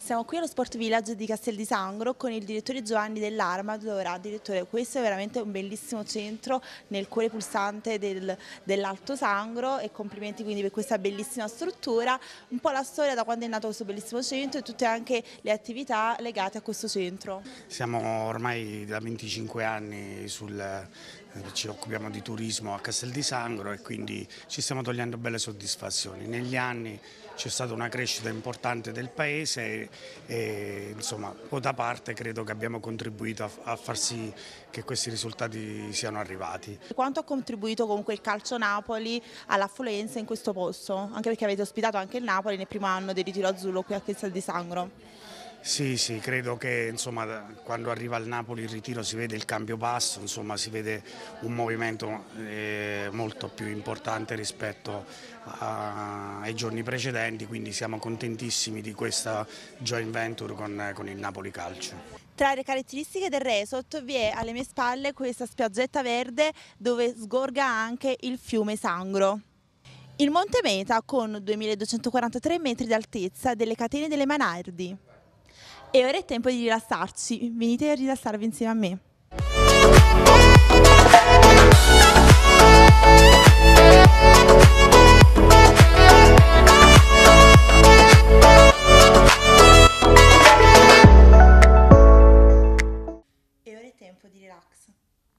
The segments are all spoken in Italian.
Siamo qui allo Sport Village di Castel di Sangro con il direttore Giovanni Dell'Arma. Allora, direttore, questo è veramente un bellissimo centro nel cuore pulsante dell'Alto Sangro e complimenti quindi per questa bellissima struttura. Un po' la storia da quando è nato questo bellissimo centro e tutte anche le attività legate a questo centro. Siamo ormai da 25 anni ci occupiamo di turismo a Castel di Sangro e quindi ci stiamo togliendo belle soddisfazioni. Negli anni c'è stata una crescita importante del paese e insomma, quota parte credo che abbiamo contribuito a far sì che questi risultati siano arrivati. Quanto ha contribuito comunque il Calcio Napoli all'affluenza in questo posto? Anche perché avete ospitato anche il Napoli nel primo anno del ritiro azzurro qui a Castel di Sangro. Sì, credo che insomma, quando arriva il Napoli il ritiro si vede il cambio passo, insomma, si vede un movimento molto più importante rispetto ai giorni precedenti, quindi siamo contentissimi di questa joint venture con il Napoli Calcio. Tra le caratteristiche del resort vi è alle mie spalle questa spiaggetta verde dove sgorga anche il fiume Sangro. Il Monte Meta con 2243 metri di altezza delle catene delle Mainardi. E ora è tempo di rilassarci, venite a rilassarvi insieme a me. E ora è tempo di relax.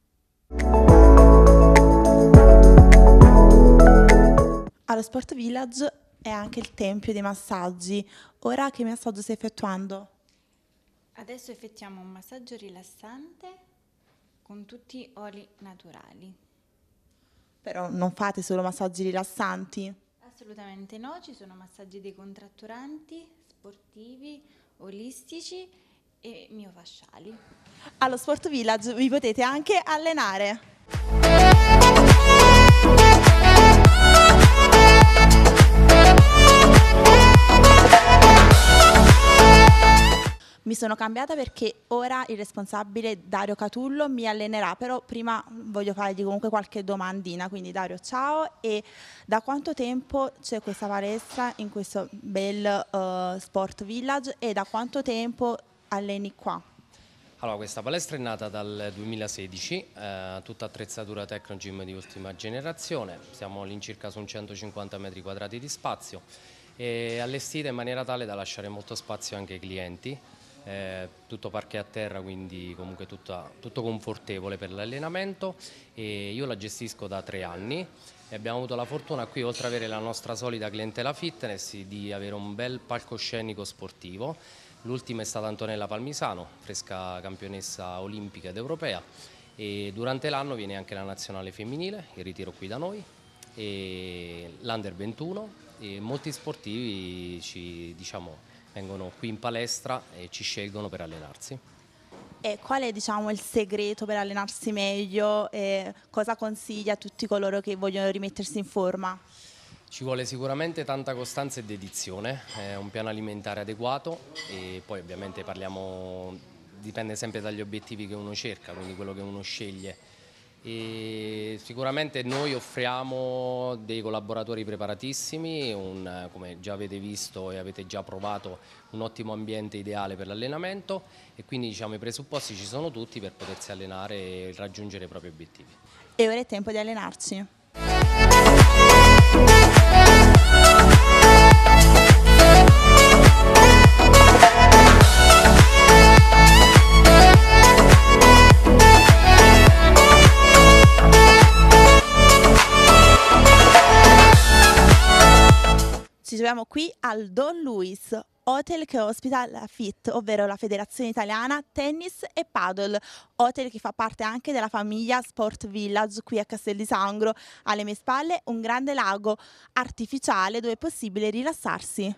Allo Sport Village è anche il tempio dei massaggi. Ora che massaggio stai effettuando? Adesso effettuiamo un massaggio rilassante con tutti oli naturali. Però non fate solo massaggi rilassanti? Assolutamente no, ci sono massaggi decontratturanti, sportivi, olistici e miofasciali. Allo Sport Village vi potete anche allenare. Mi sono cambiata perché ora il responsabile Dario Catullo mi allenerà, però prima voglio fargli comunque qualche domandina. Quindi Dario, ciao, e da quanto tempo c'è questa palestra in questo bel Sport Village e da quanto tempo alleni qua? Allora, questa palestra è nata dal 2016, tutta attrezzatura Tecnogym di ultima generazione, siamo all'incirca su un 150 metri quadrati di spazio e allestita in maniera tale da lasciare molto spazio anche ai clienti. Tutto parquet a terra, quindi comunque tutto confortevole per l'allenamento e io la gestisco da 3 anni e abbiamo avuto la fortuna qui, oltre ad avere la nostra solita clientela fitness, di avere un bel palcoscenico sportivo. L'ultima è stata Antonella Palmisano, fresca campionessa olimpica ed europea, e durante l'anno viene anche la nazionale femminile, il ritiro qui da noi, e l'Under 21 e molti sportivi vengono qui in palestra e ci scelgono per allenarsi. E qual è il segreto per allenarsi meglio e cosa consiglia a tutti coloro che vogliono rimettersi in forma? Ci vuole sicuramente tanta costanza e dedizione, un piano alimentare adeguato e poi ovviamente dipende sempre dagli obiettivi che uno cerca, quindi quello che uno sceglie. E sicuramente noi offriamo dei collaboratori preparatissimi, come già avete visto e avete già provato, un ottimo ambiente ideale per l'allenamento e quindi i presupposti ci sono tutti per potersi allenare e raggiungere i propri obiettivi. E ora è tempo di allenarci. Ci troviamo qui al Don Luis, hotel che ospita la FIT, ovvero la Federazione Italiana Tennis e Paddle, hotel che fa parte anche della famiglia Sport Village qui a Castel di Sangro. Alle mie spalle un grande lago artificiale dove è possibile rilassarsi.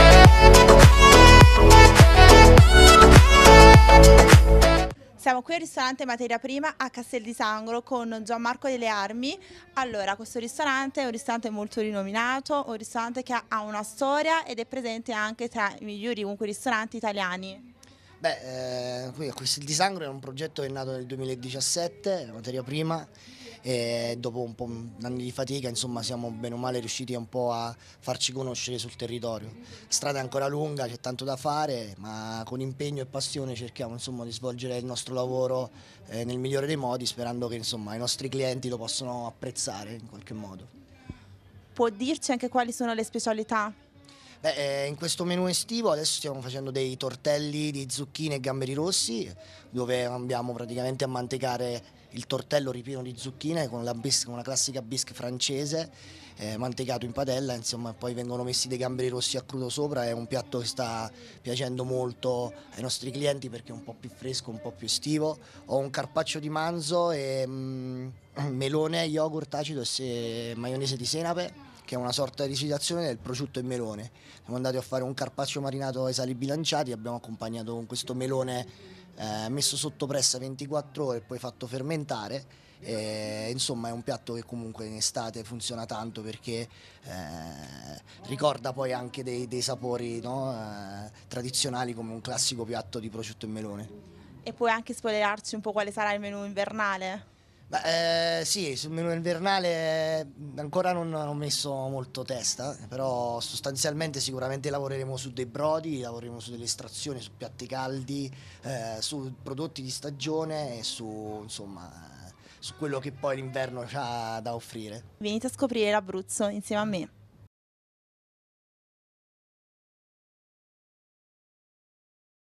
Siamo qui al ristorante Materia Prima a Castel di Sangro con Gianmarco delle Armi. Allora, questo ristorante è un ristorante molto rinominato, un ristorante che ha una storia ed è presente anche tra i migliori comunque ristoranti italiani. Qui a Castel di Sangro è un progetto che è nato nel 2017, Materia Prima, e dopo un po' anni di fatica, insomma, siamo bene o male riusciti un po' a farci conoscere sul territorio. La strada è ancora lunga, c'è tanto da fare, ma con impegno e passione cerchiamo, insomma, di svolgere il nostro lavoro nel migliore dei modi, sperando che, insomma, i nostri clienti lo possano apprezzare in qualche modo. Può dirci anche quali sono le specialità? In questo menù estivo adesso stiamo facendo dei tortelli di zucchine e gamberi rossi, dove andiamo praticamente a mantecare il tortello ripieno di zucchine con una classica bisque francese, mantecato in padella, insomma, poi vengono messi dei gamberi rossi a crudo sopra. È un piatto che sta piacendo molto ai nostri clienti perché è un po' più fresco, un po' più estivo. Ho un carpaccio di manzo e melone, yogurt acido e maionese di senape, che è una sorta di rivisitazione del prosciutto e melone. Siamo andati a fare un carpaccio marinato ai sali bilanciati, abbiamo accompagnato con questo melone messo sotto pressa 24 ore e poi fatto fermentare. Insomma, è un piatto che comunque in estate funziona tanto perché ricorda poi anche dei sapori, no, tradizionali, come un classico piatto di prosciutto e melone. E puoi anche spoilerarci un po' quale sarà il menù invernale? Sì, sul menù invernale ancora non ho messo molto testa, però sostanzialmente sicuramente lavoreremo su dei brodi, lavoreremo su delle estrazioni, su piatti caldi, su prodotti di stagione e insomma, su quello che poi l'inverno ha da offrire. Venite a scoprire l'Abruzzo insieme a me.